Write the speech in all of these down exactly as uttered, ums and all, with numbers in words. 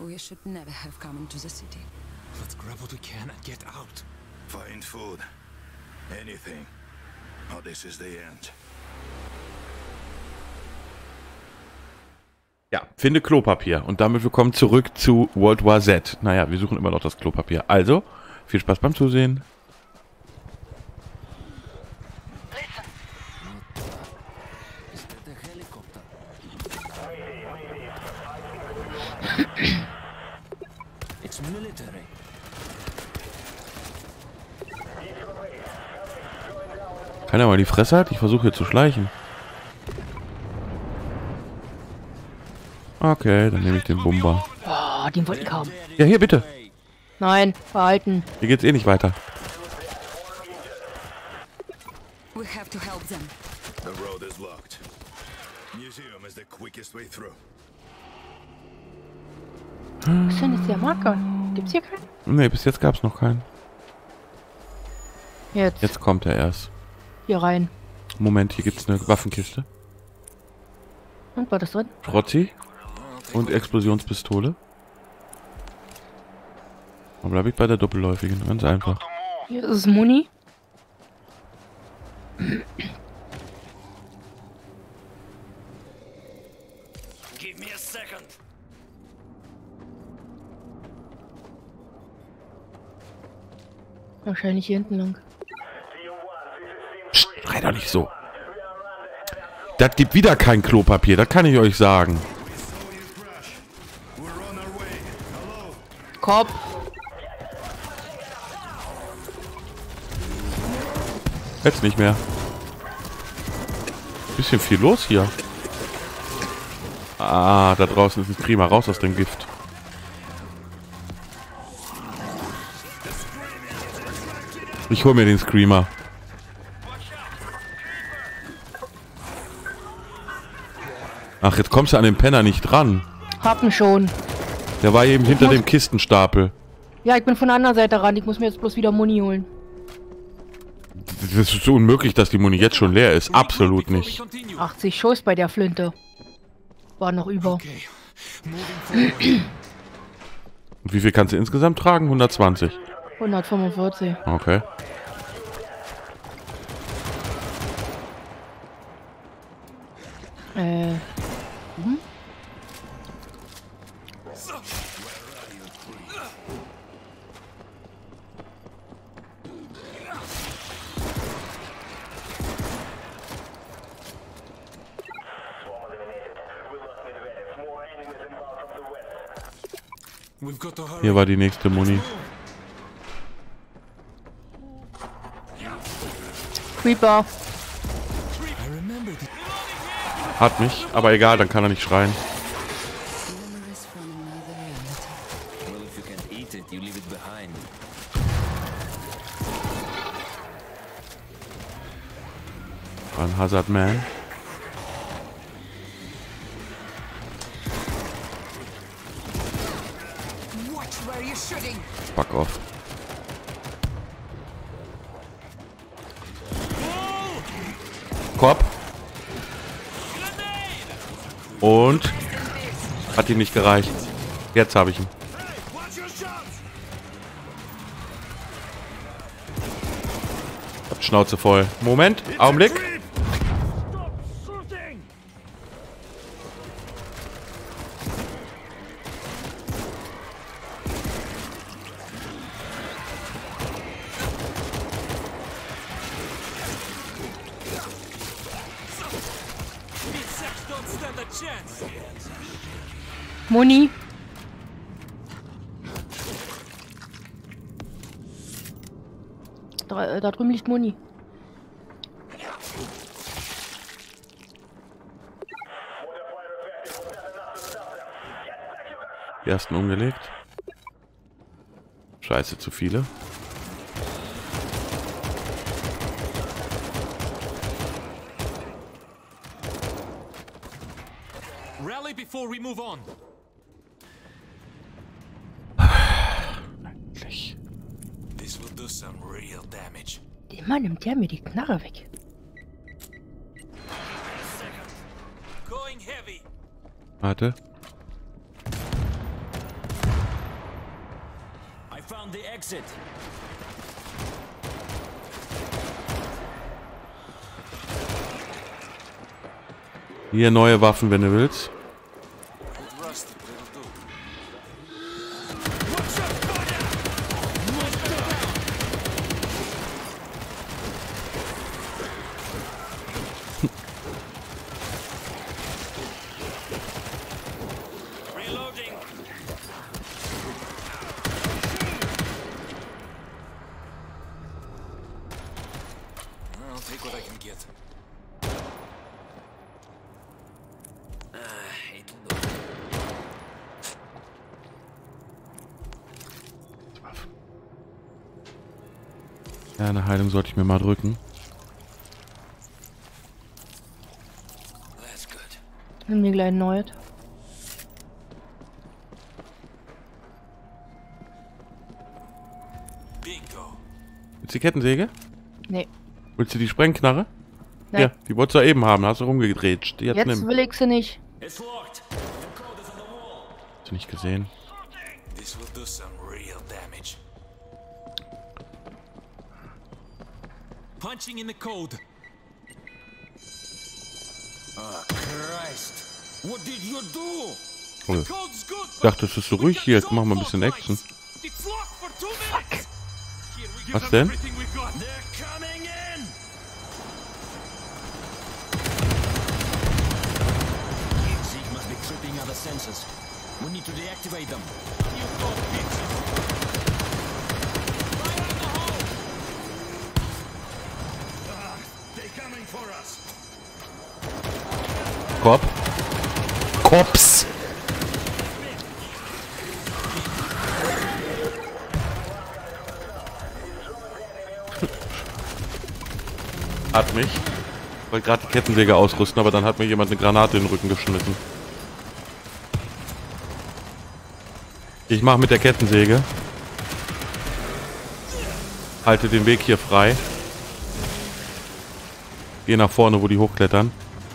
We should never have come into the city. Let's grab what we can and get out. Find food. Anything. Or this is the end. Ja, finde Klopapier. Und damit willkommen zurück zu World War Z. Naja, wir suchen immer noch das Klopapier. Also, viel Spaß beim Zusehen. It's military. Keiner mal die Fresse hat? Ich versuche hier zu schleichen. Okay, dann nehme ich den Bumper. Oh, den wollten kaum. Ja, hier bitte. Nein, verhalten. Hier geht's eh nicht weiter. We have to help them. The road is locked. Museum is the quickest way through. Was ist denn jetzt der Marker? Gibt's hier keinen? Nee, bis jetzt gab's noch keinen. Jetzt. Jetzt kommt er erst. Hier rein. Moment, hier gibt's eine Waffenkiste. Und war das drin? Schrotzi. Und Explosionspistole. Dann bleibe ich bei der doppelläufigen. Ganz einfach. Hier ist Muni. Give me a second. Wahrscheinlich hier hinten lang. Psst, schrei doch nicht so. Das gibt wieder kein Klopapier, das kann ich euch sagen. Kopf. Jetzt nicht mehr. Bisschen viel los hier. Ah, da draußen ist ein Screamer. Raus aus dem Gift. Ich hol mir den Screamer. Ach, jetzt kommst du an den Penner nicht dran. Hab ihn schon. Der war eben hinter dem Kistenstapel. Ja, ich bin von der anderen Seite ran. Ich muss mir jetzt bloß wieder Muni holen. Das ist so unmöglich, dass die Muni jetzt schon leer ist. Absolut nicht. achtzig Schuss bei der Flinte. War noch über. Okay. Moving forward. Und wie viel kannst du insgesamt tragen? hundertzwanzig. hundertfünfundvierzig. Okay. Äh. Hm? We've got to hurry. Hier war die nächste Muni. Creeper. I remember the Hat mich, aber egal, dann kann er nicht schreien. Memories from another reality. Well, if you can't eat it, you leave it behind. War ein Hazard Man. Watch where you're shooting. Fuck off. Korb. Und hat ihm nicht gereicht. Jetzt habe ich ihn. Hab Schnauze voll. Moment, Augenblick. Don't stand a chance. Muni. Da, äh, da drüben liegt Muni. Die ersten umgelegt. Scheiße, zu viele. Rally before we move on. Endlich. This will do some real damage. Immer nimmt der mir die Knarre weg. Going heavy. Warte. found the exit. Hier neue Waffen, wenn du willst. Rusted, but it'll do. Reloading. I'll take what I can get. Ah, it'll do. Ja, eine Heilung sollte ich mir mal drücken. That's good. Nimm die gleich ein neues. Bingo. Willst du die Kettensäge? Nee. Willst du die Sprengknarre? Nein. Ja, die wolltest du eben haben, hast du rumgedreht. Jetzt, Jetzt nimm. will ich sie nicht. It's locked. The code is on the wall. Hast du nicht gesehen? This will do some real damage. Punching in the code. Oh, Christ. What did you do? Oh, Code's good. ich dachte, es ist so ruhig hier. Jetzt machen wir ein bisschen Action. It's locked for two minutes. Here, we give Was them denn? everything we got. They're coming in. Zeke must be tripping other sensors. We need to deactivate them. You go, bitches. Fire in the hole. They're coming for us. Korb. Kops. Hat mich. Ich wollte gerade die Kettensäge ausrüsten, aber dann hat mir jemand eine Granate in den Rücken geschnitten. Ich mache mit der Kettensäge. Halte den Weg hier frei. Geh nach vorne, wo die hochklettern.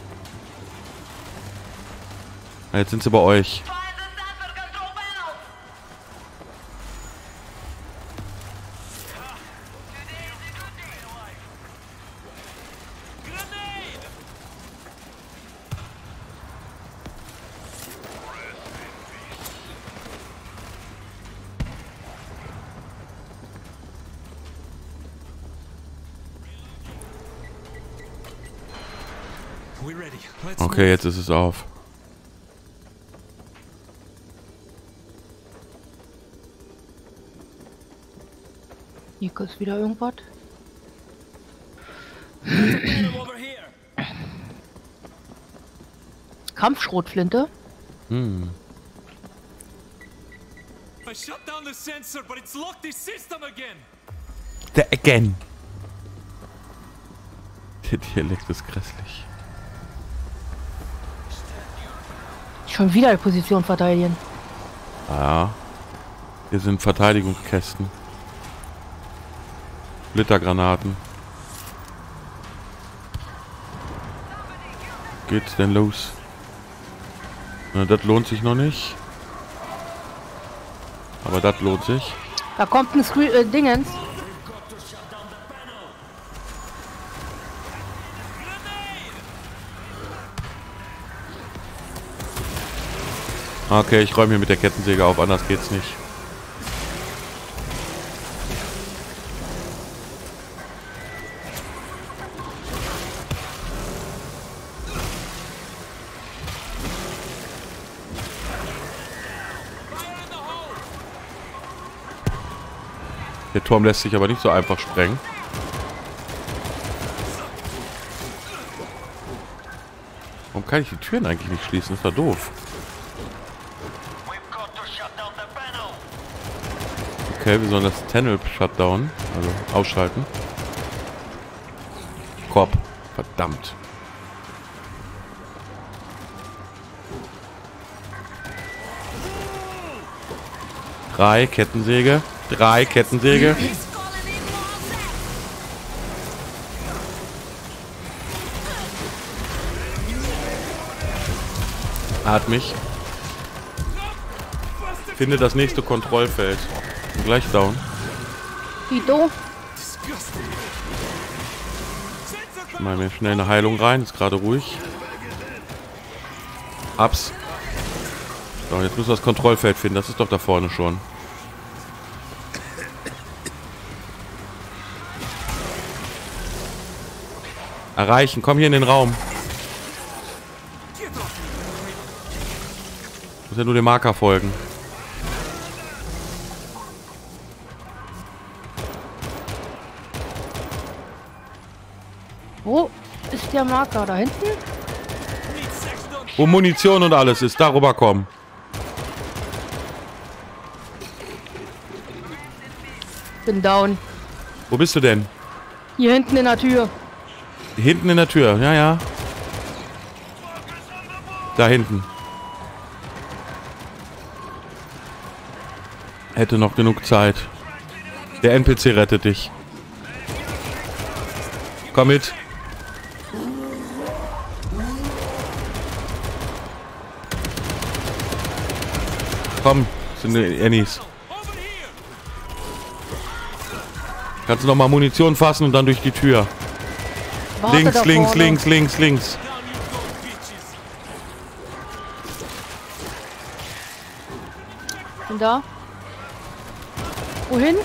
Na, jetzt sind sie bei euch. We're ready. Let's Okay, jetzt ist es auf. Nico ist wieder irgendwas. move over here. Kampfschrotflinte. Hm. I shut down the sensor, but it's locked the system again. The again. Der Dialekt ist grässlich. Schon wieder die Position verteidigen. Ja. Hier sind Verteidigungskästen. Splittergranaten. Geht's denn los? Na, das lohnt sich noch nicht. Aber das lohnt sich. Da kommt ein Screen, äh, Dingens. Okay, ich räume hier mit der Kettensäge auf, anders geht's nicht. Der Turm lässt sich aber nicht so einfach sprengen. Warum kann ich die Türen eigentlich nicht schließen? Das ist doch doof. Okay, wir sollen das Tunnel shutdown, also ausschalten. Korb. Verdammt. Drei Kettensäge. Drei Kettensäge. Hat mich. Finde das nächste Kontrollfeld. Bin gleich down. Tito. Mal mir schnell eine Heilung rein. Ist gerade ruhig. Ups. So, jetzt müssen wir das Kontrollfeld finden. Das ist doch da vorne schon. Erreichen. Komm hier in den Raum. Muss ja nur dem Marker folgen. Wo ist der Marker? Da hinten? Wo Munition und alles ist. Darüber kommen. Bin down. Wo bist du denn? Hier hinten in der Tür. Hinten in der Tür. Ja, ja. Da hinten. Hätte noch genug Zeit. Der N P C rettet dich. Komm mit. Komm, das sind die Annies. Kannst du noch mal Munition fassen und dann durch die Tür. Warte Links, da links, vorne. links, links, links. Bin da. Wohin?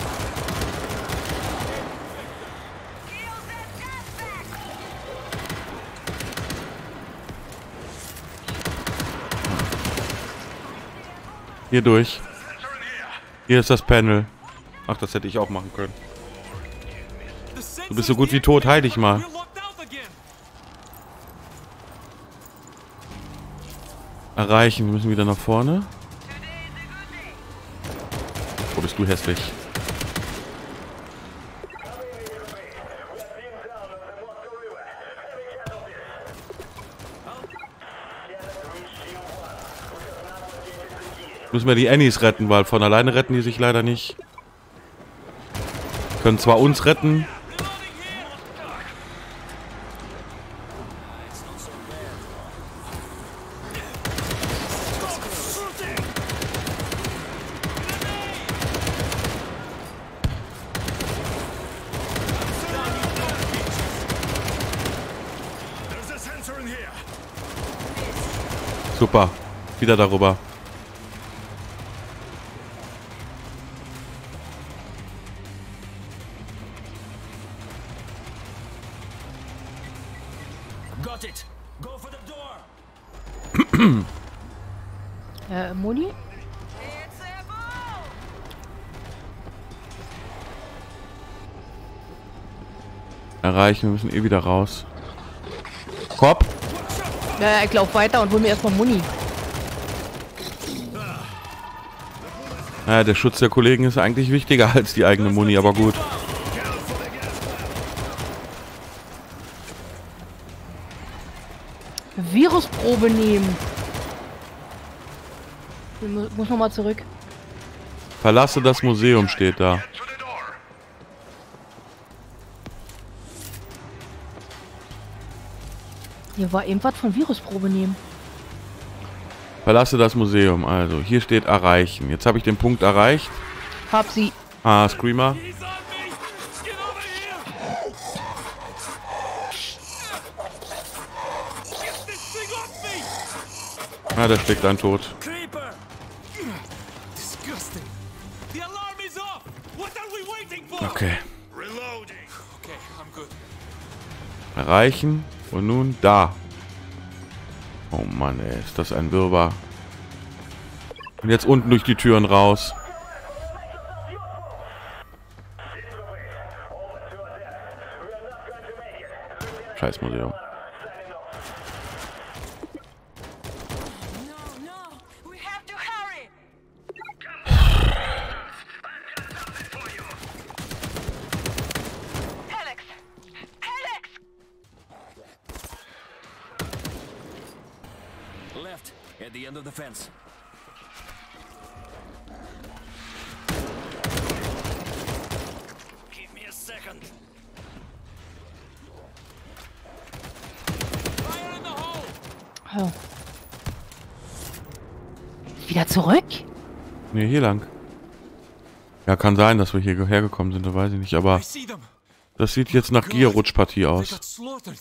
Hier durch. Hier ist das Panel. Ach, das hätte ich auch machen können. Du bist so gut wie tot, heil dich mal. Erreichen, wir müssen wieder nach vorne. Wo bist du hässlich? Müssen wir die Annies retten, weil von alleine retten die sich leider nicht. Können zwar uns retten. Super. Wieder darüber. Got it. Go for the door. Äh, Moni? Erreichen, wir müssen eh wieder raus. Kopf. Ja, ich lauf weiter und hol mir erstmal Muni. Naja, der Schutz der Kollegen ist eigentlich wichtiger als die eigene Muni, aber gut. Virusprobe nehmen. Ich mu- muss nochmal zurück. Verlasse das Museum steht da. Hier war eben was von Virusprobe nehmen. Verlasse das Museum. Also, hier steht erreichen. Jetzt habe ich den Punkt erreicht. Hab sie. Ah, Screamer. Ah, der steckt ein Tot. Creeper. Disgusting. The alarm is off. What are we waiting for? Okay. Reloading. Okay, I'm good. Erreichen. Und nun da. Oh Mann, ey, ist das ein Wirrwarr. Und jetzt unten durch die Türen raus. Scheiß Museum. No, no, we have to hurry. Alex! Alex! Left at the end of the fence. Give me a second. Fire in the hole. Oh. Wieder zurück? Ne, hier lang. Ja, kann sein, dass wir hier hergekommen sind, da weiß ich nicht, aber I see them. das sieht jetzt nach Gear-Rutschpartie They aus. got slaughtered.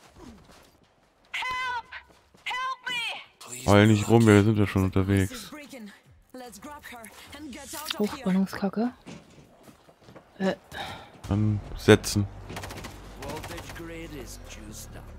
Help! Help me! Heul nicht rum, wir sind ja schon She's unterwegs. breaking. Let's grab her and get out of here. Hochspannungskacke. Äh, Dann setzen. Voltage grid is juiced up.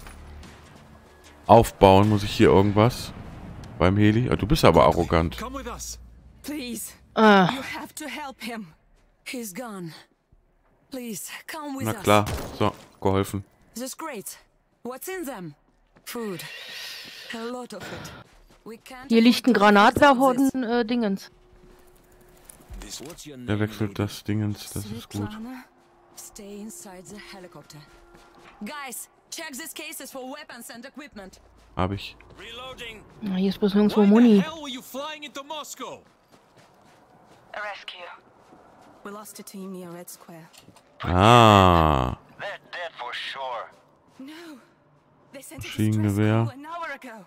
Aufbauen muss ich hier irgendwas. Beim Heli. Ah, du bist aber arrogant. Come with us. Please, ah, you have to help him. He's gone. Please, come with Na us. klar. So, geholfen. This crate. What's in them? Food. A lot of it. We can't hier liegt ein afford to Granatwerfer waste und ein äh, Dingens. This, what's your Der name, wechselt lady? das Dingens, das ist gut. Svetlana, stay inside the helicopter. Guys, check these cases for weapons and equipment. Hab ich. Reloading. Na, hier ist bloß nirgendwo Why the Muni. hell were you flying into Moscow? A rescue. We lost a team near Red Square. Ah. They're dead for sure. No. They sent a Maschinengewehr. distress call an hour ago.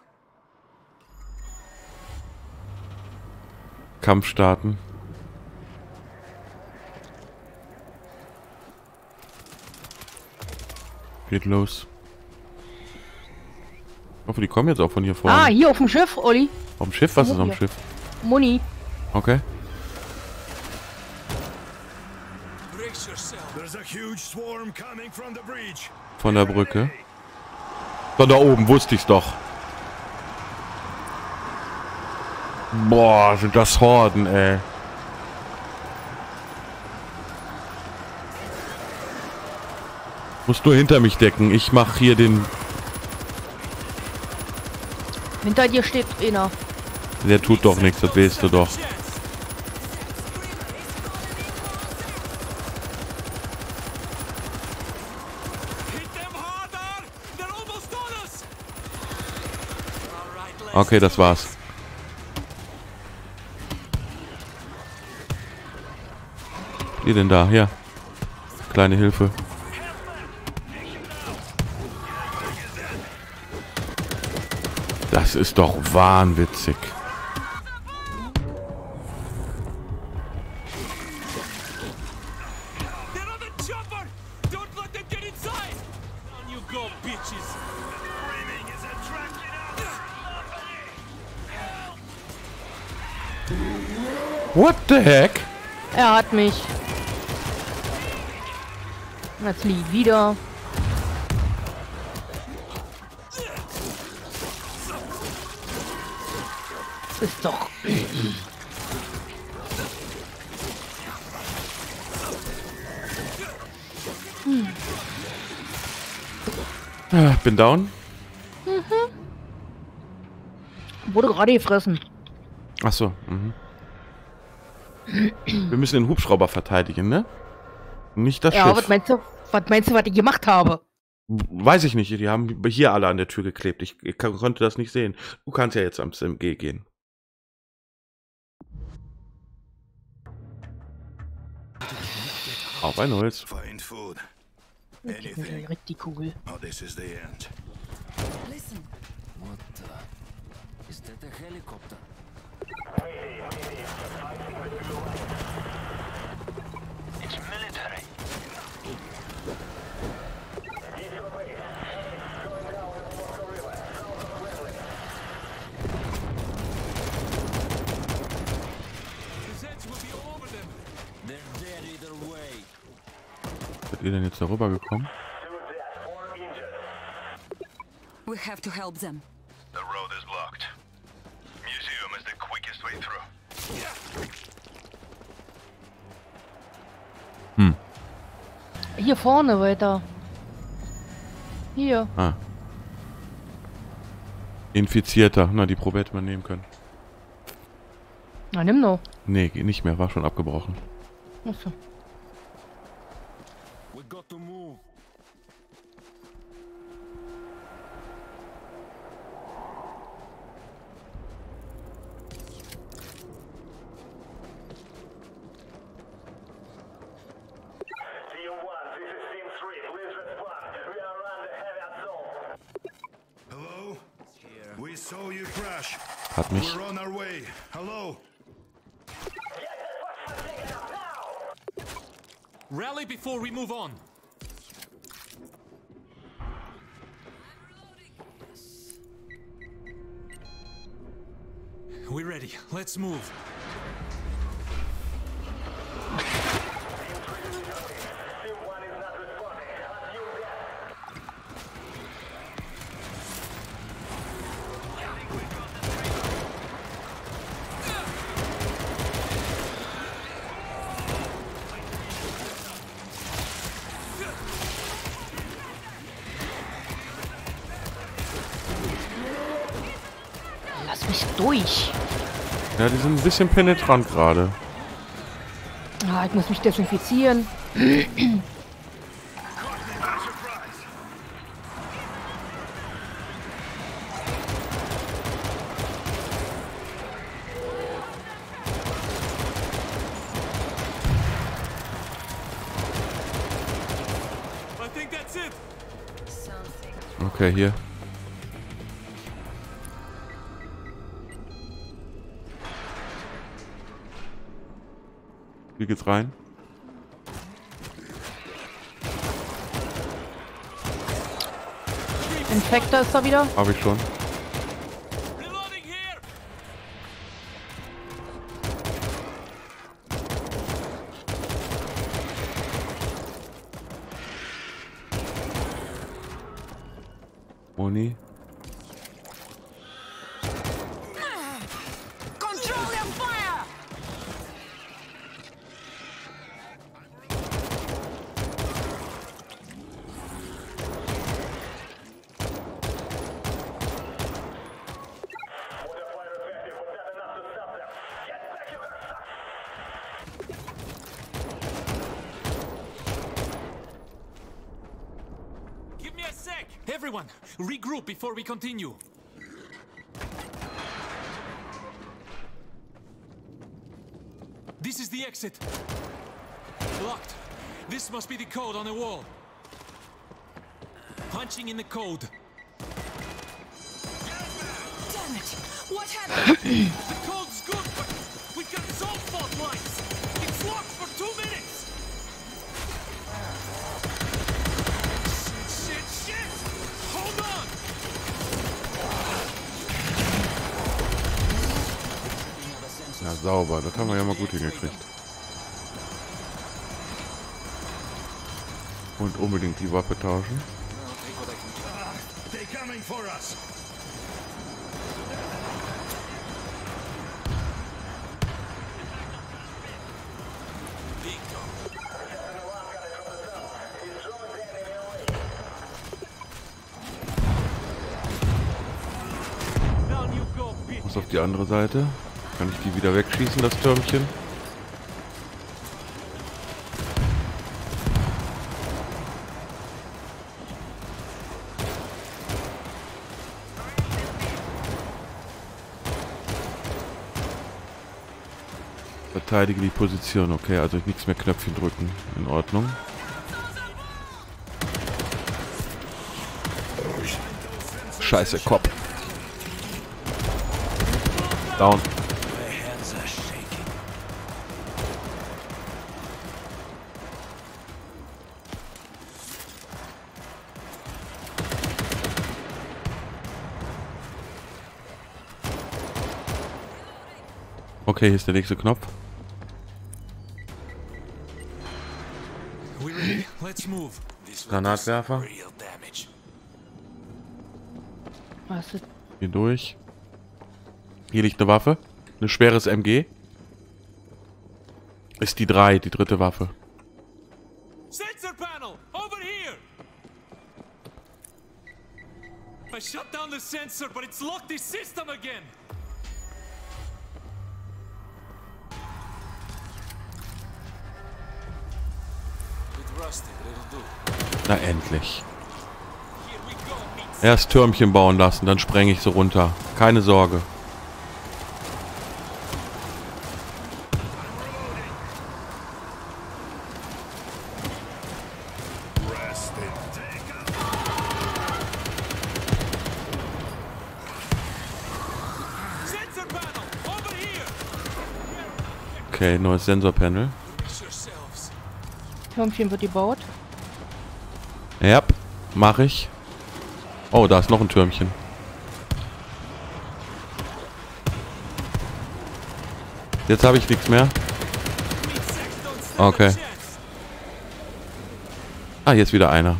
Kampf starten. Geht los. Ich hoffe, die kommen jetzt auch von hier vorne. Ah, hier auf dem Schiff, Olli. Auf dem Schiff? Was ist am Hier. Schiff? Muni. Okay. Brace yourself. There's a huge swarm coming from the breach. Von der Brücke. Von da oben, wusste ich's doch. Boah, sind das Horden, ey. Musst nur hinter mich decken. Ich mach hier den... Hinter dir steht einer. Der tut doch nichts, das weißt du doch. Hit them harder. They're almost on us. All right, let's Okay, das war's. Wie denn da? Hier. Kleine Hilfe. Das ist doch wahnwitzig. They're on the chopper. Don't let them get inside. Down you go, bitches. Screaming is attracting us. What the heck? Er hat mich. Jetzt liegt wieder. Das ist doch. Ah, bin down. Wurde gerade gefressen. Ach so. Mhm. Wir müssen den Hubschrauber verteidigen, ne? Nicht das Ja, was Schiff. meinst du? Was meinst du, was ich gemacht habe? Weiß ich nicht. Die haben hier alle an der Tür geklebt. Ich, ich kann- konnte das nicht sehen. Du kannst ja jetzt am S M G gehen. Auf ein neues. Find food. Gib mir Anything. direkt die Kugel. Oh, this is the end. Listen, What the? Is that a helicopter? It's military. The Zeds will be all over them. They're dead either way. Seid ihr denn jetzt darüber gekommen? we have to help them. The road is blocked. Museum is the quickest way through. Hier vorne weiter. Hier. Ah. Infizierter. Na, die Probe hätte man nehmen können. Na, nimm noch. Nee, geht nicht mehr. War schon abgebrochen. Achso. We got to move. Team one, this is Team three. Please respond. We are around the heavy zone. Hello? We saw you crash. Hat mich. We're on our way. Hello? Rally before we move on. We're ready. Let's move. Lass mich durch. Ja, die sind ein bisschen penetrant gerade. Ah, ich muss mich desinfizieren. I think that's it. Okay, hier. Wie geht's rein? Infektor ist da wieder. Habe ich schon. Reloading here. Moni. Control your fire! Give me a sec. Everyone, regroup before we continue. This is the exit. Locked. This must be the code on the wall. Punching in the code. Damn it! What happened? The code's good, but we got salt fault lines. It's locked for two minutes. Shit, shit, shit! Hold on! Ja, sauber. Das haben wir ja mal gut hingekriegt. Und unbedingt die Waffe tauschen. They're coming for us. Down you go, bitch. Muss auf die andere Seite. Kann ich die wieder wegschießen, das Türmchen? Verteidige die Position. Okay, also nichts mehr Knöpfchen drücken. In Ordnung. Scheiße, Kopf. Down. Okay, hier ist der nächste Knopf. We ready? Let's move. Granatwerfer. Real damage. Was ist? Hier durch. Hier liegt eine Waffe. Ein schweres M G. Ist die drei, die dritte Waffe. Sensor panel, over here. I shut down the sensor, but it's locked the system again. Bit rusty, but it'll do. Na endlich. Here we go, meets. Erst Türmchen bauen lassen, dann sprenge ich sie runter. Keine Sorge. Okay, neues Sensorpanel. Yourselves. Türmchen wird gebaut. Ja, mach ich. Oh, da ist noch ein Türmchen. Jetzt habe ich nichts mehr. Okay. Ah, jetzt wieder einer.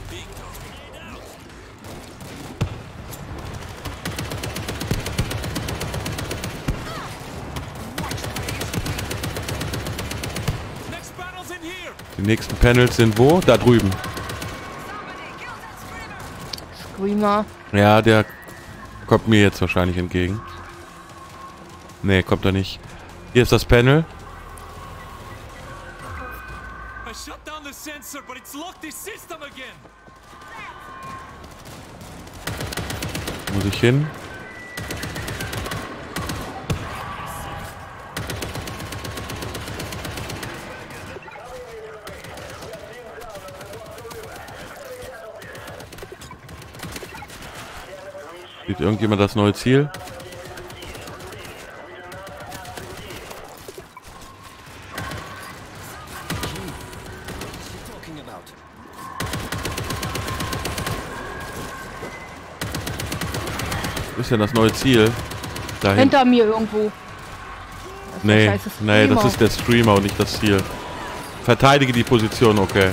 Die nächsten Panels sind wo? Da drüben. Screamer. Ja, der kommt mir jetzt wahrscheinlich entgegen. Nee, kommt er nicht. Hier ist das Panel. I shut down the sensor, but it's locked the system again. Muss ich hin? Sieht irgendjemand das neue Ziel? Wo ist denn das neue Ziel? Dahin. Hinter mir irgendwo. Das ist der Nee, scheiße nee, das Screamer. ist der Streamer und nicht das Ziel. Verteidige die Position, okay.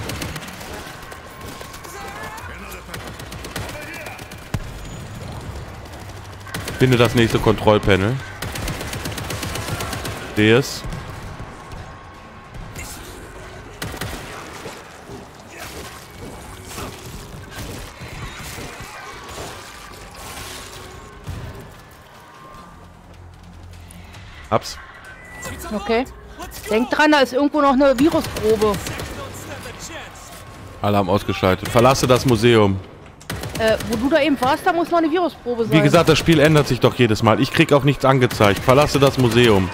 Finde das nächste Kontrollpanel. Sehe es. Hab's. Okay. Denk dran, da ist irgendwo noch eine Virusprobe. Alarm ausgeschaltet. Verlasse das Museum. Äh, wo du da eben warst, da muss noch eine Virusprobe sein. Wie gesagt, das Spiel ändert sich doch jedes Mal. Ich krieg auch nichts angezeigt. Verlasse das Museum.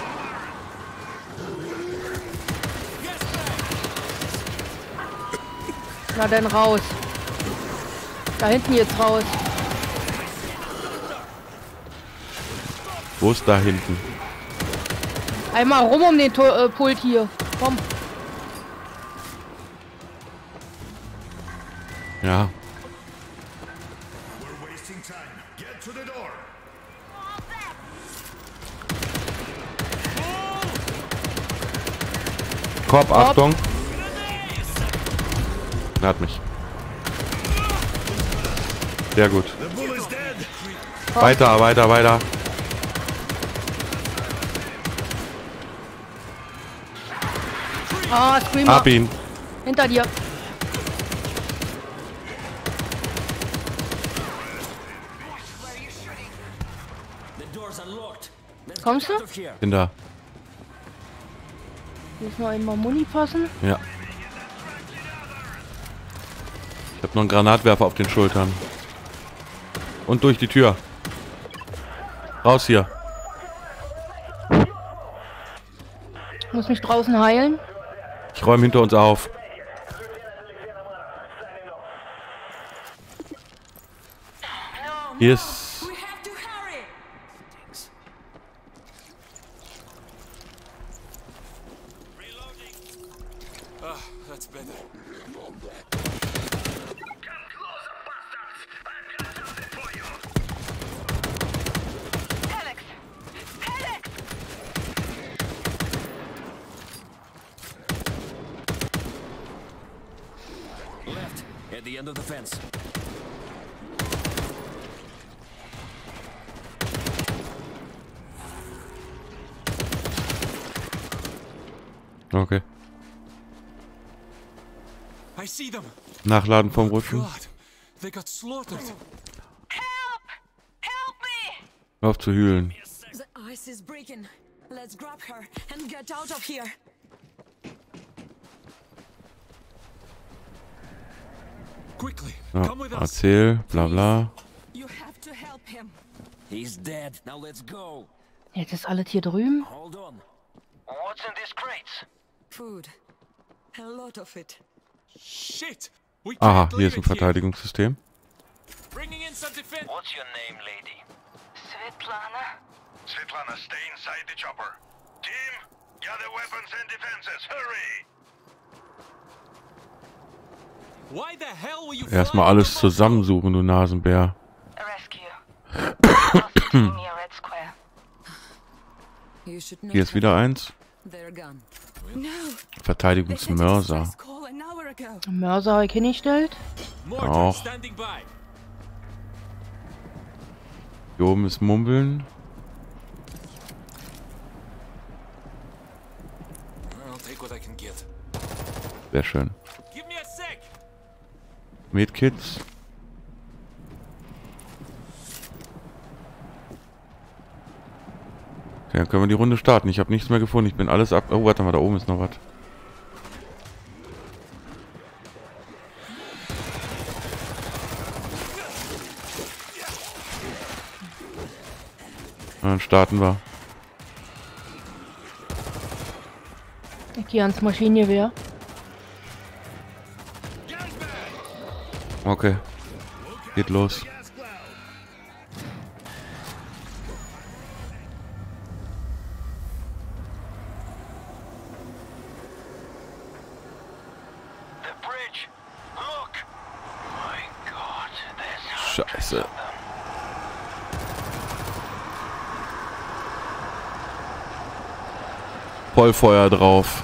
Na dann raus. Da hinten jetzt raus. Wo ist da hinten? Einmal rum um den to äh, Pult hier. Komm. Ja. We're wasting time. Get to the door. Korb, Achtung. Er hat mich. Sehr gut. The bull is dead. Weiter, weiter, weiter. Ah, Screamer. Hab ihn. Hinter dir. Kommst du? Bin da. Müssen wir einmal Muni passen. Ja. Ich hab noch einen Granatwerfer auf den Schultern. Und durch die Tür. Raus hier. Ich muss mich draußen heilen. Ich räume hinter uns auf. Hier ist... We have to hurry. Ah, that's better. Alex! Alex! Left, at the end of the fence. Okay. I see them. Nachladen vom Rücken. God, they got slaughtered. Help! Help me! Hör auf zu hühlen. The ice is breaking. Let's grab her and get out of here. Quickly, Ja, come with us. erzähl, bla bla. You have to help him. He's dead. Now let's go. Jetzt ist alles hier drüben. Hold on. What's in these crates? Food. A lot of it. Shit! We Aha, can't hier leave ist ein it here. Verteidigungssystem. Bringing in some defense. What's your name, lady? Svetlana? Svetlana, stay inside the chopper. Team, Gather weapons and defenses. Hurry! Why the hell were you Erstmal flying alles the zusammensuchen, du Nasenbär. A rescue. Prostituting near Red Square. You should know Hier ist wieder eins. they're gone. Verteidigungsmörser. Call an hour ago. Mörser habe ich hingestellt. Mortar Auch. standing by. Hier oben ist Mumbeln. I'll take what I can get. Sehr schön. Give me a sec. Medkits. Okay, dann können wir die Runde starten. Ich habe nichts mehr gefunden. Ich bin alles ab... Oh, warte mal, da oben ist noch was. Und dann starten wir. Ich gehe ans Maschinengewehr. Okay. Geht los. The bridge! Look! My God, there's hundreds Scheiße. of them. Vollfeuer drauf.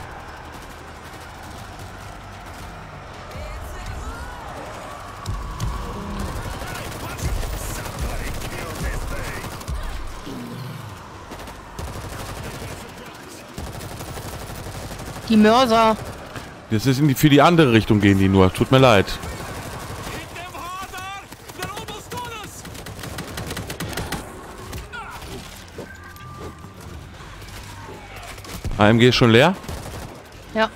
Die Mörser. Das ist in die, für die andere Richtung gehen die nur. Tut mir leid. Hit them harder! They're almost on us! A M G ist schon leer? Ja.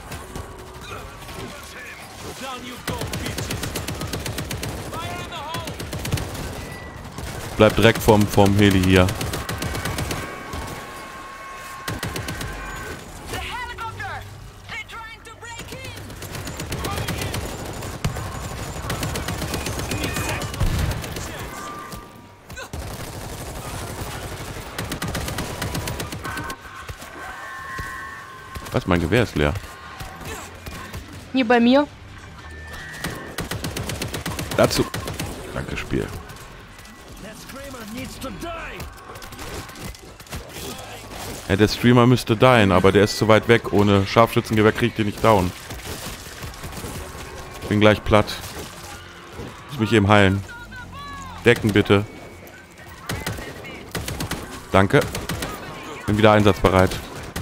Down you go, bitches! Fire in the hole! Bleibt direkt vom, vom Heli hier. The helicopter! They're trying to break in! Was? Mein Gewehr ist leer. Hier bei mir. Dazu. Danke, Spiel. Ja, der Streamer müsste dying, aber der ist zu weit weg. Ohne Scharfschützengewehr kriegt ihr nicht down. Bin gleich platt. Muss mich eben heilen. Decken bitte. Danke. Bin wieder einsatzbereit.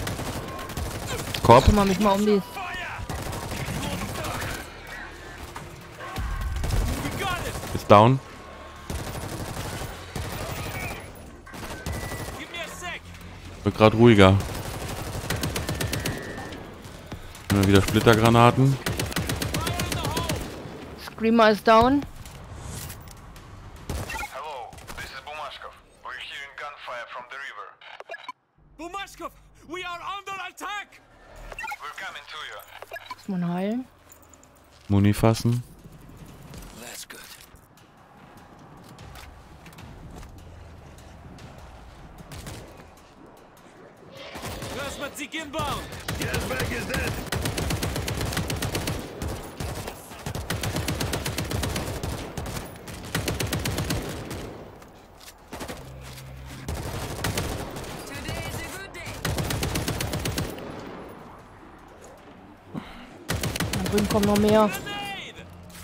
Korb. Kümmere mich mal um die. We got it! Ist down. Give me a sec! Wird gerade ruhiger. Immer wieder Splittergranaten. Fire in the hole! Screamer ist down. Hello, this is Bumashkov. We're hearing gunfire from the river. Bumashkov, we are under attack! We're coming to you. Muss man heilen. Muni fassen. That's good. Plasmatic inbound! Gasbag is dead. Today is a good day. Da drüben kommen noch mehr. Grenade!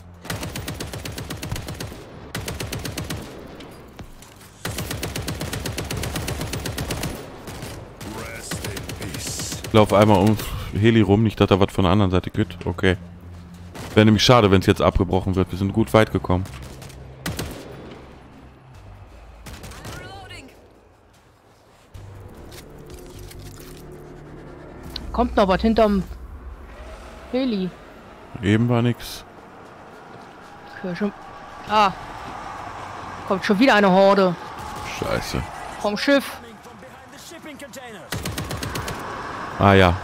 Rest in peace. Ich laufe einmal um Heli rum, nicht, dass er was von der anderen Seite gibt. Okay. Wäre nämlich schade, wenn es jetzt abgebrochen wird. Wir sind gut weit gekommen. I'm reloading. Kommt noch was hinterm Heli. Eben war nix. Okay, schon. Ah. Kommt schon wieder eine Horde. Scheiße. Vom Schiff. Ah ja.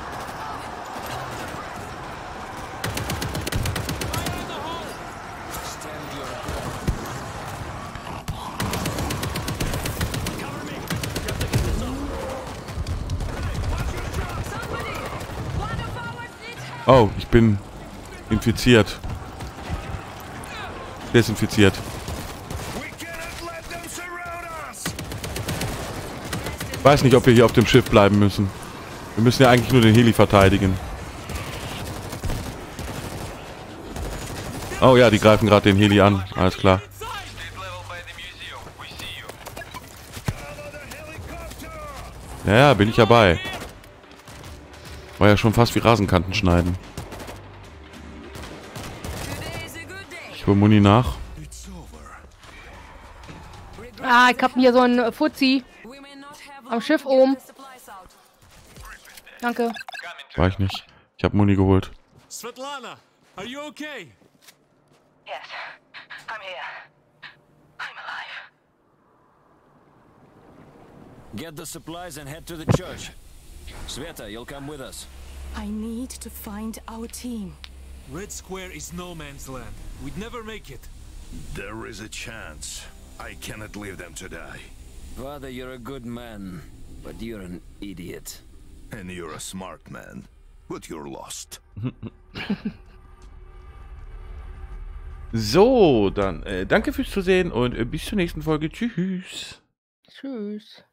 Somebody Oh, ich bin infiziert. Desinfiziert. Ich weiß nicht, ob wir hier auf dem Schiff bleiben müssen. Wir müssen ja eigentlich nur den Heli verteidigen. Oh ja, die greifen gerade den Heli an. Alles klar. Ja, ja, bin ich dabei. War ja schon fast wie Rasenkanten schneiden. Ich hol Muni nach. Ah, ich hab hier so einen Fuzzi am Schiff oben. Danke. War ich nicht. Ich hab Muni geholt. Svetlana, are you okay? Yes, I'm here. I'm alive. Get the supplies and head to the church. Sveta, you'll come with us. I need to find our team. Red Square is no man's land. We'd never make it. There is a chance. I cannot leave them to die. Father, you're a good man, but you're an idiot. And you're a smart man. But you're lost. So, dann äh, danke fürs Zusehen und äh, bis zur nächsten Folge. Tschüss. Tschüss.